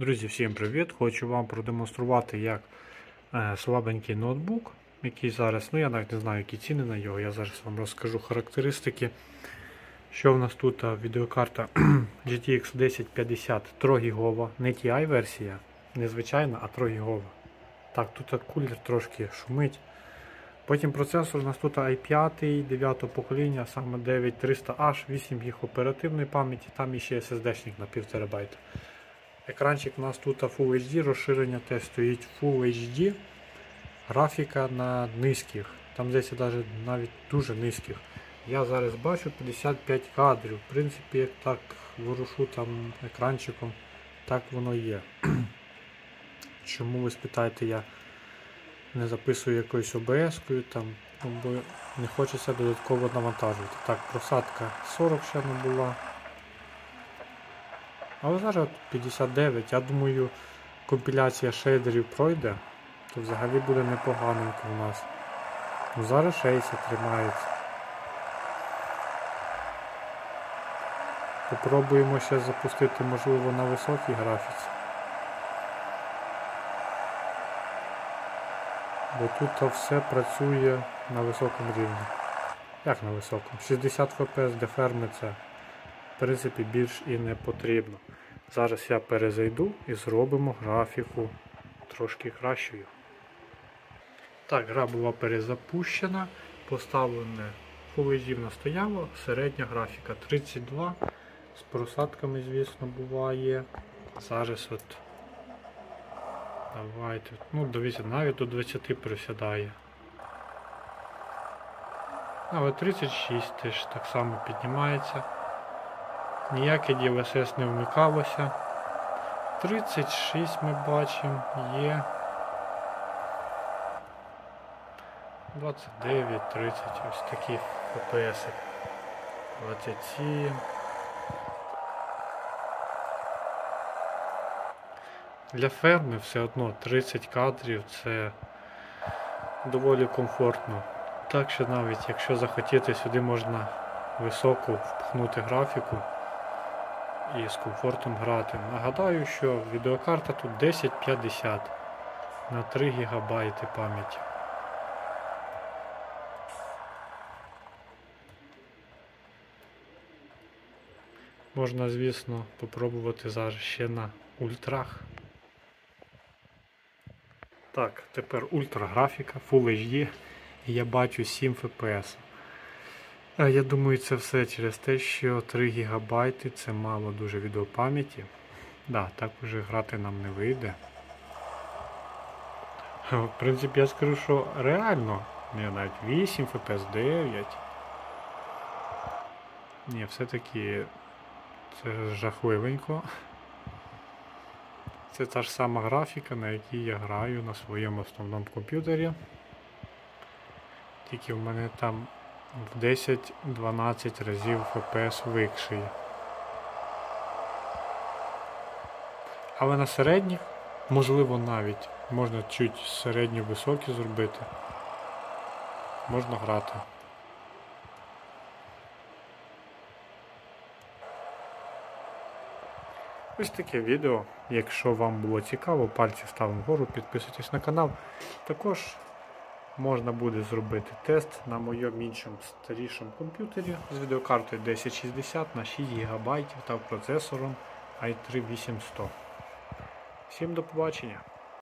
Друзі, всім привіт! Хочу вам продемонструвати, як слабенький ноутбук, який зараз, я навіть не знаю, які ціни на його, я зараз вам розкажу характеристики. Що в нас тут? Відеокарта GTX 1050 3 ГБ, не TI версія, не звичайна, а 3 ГБ. Так, тут кулер трошки шумить. Потім процесор у нас тут i5 9 покоління, саме 9300H, 8 ГБ оперативної пам'яті, там іще SSD-шник на 1,5 ТБ. Екранчик у нас тут Full HD, розширення теж стоїть Full HD, графіка на низьких, там десь навіть дуже низьких. Я зараз бачу 55 кадрів, в принципі, як так ворушу там екранчиком, так воно є. Чому ви спитаєте, я не записую якоюсь OBS-кою, там, бо не хочеться додатково навантажувати. Так, просадка 40 ще не була. Але зараз 59, я думаю, компіляція шейдерів пройде, то взагалі буде непоганенько у нас. Ну, зараз 60 тримається. Попробуємо ще запустити, можливо, на високій графіці. Бо тут все працює на високому рівні. Як на високому? 60 FPS для ферми це, в принципі, більш і не потрібно. Зараз я перезайду і зробимо графіку трошки кращою. Так, гра була перезапущена, поставлене Full HD настояло, середня графіка 32, з просадками, звісно, буває. Зараз от, давайте, дивіться, навіть до 20 присідає. Але 36 теж так само піднімається. Ніяке DLSS не вмикалося. 36 ми бачимо, є. 29, 30, ось такі FPS. 27. Для ферми все одно 30 кадрів це доволі комфортно. Так що навіть якщо захотіти, сюди можна високу впхнути графіку і з комфортом грати. Нагадаю, що відеокарта тут 1050 на 3 ГБ пам'яті. Можна, звісно, попробувати зараз ще на ультрах. Так, тепер ультра графіка, Full HD, і я бачу 7 FPS. Я думаю, це все через те, що 3 ГБ це мало дуже відеопам'яті. Да, так вже грати нам не вийде. В принципі, я скажу, що реально, навіть 8 FPS, 9. Ні, все-таки це жахливенько. Це та ж сама графіка, на якій я граю на своєму основному комп'ютері. Тільки в мене там в 10-12 разів FPS викший. Але на середніх, можливо, навіть можна чуть середньо-високі зробити. Можна грати. Ось таке відео. Якщо вам було цікаво, пальці ставимо вгору, підписуйтесь на канал. Також можна буде зробити тест на моєму іншому старішому комп'ютері з відеокартою 1060 на 6 ГБ та процесором i3 8100. Всім до побачення!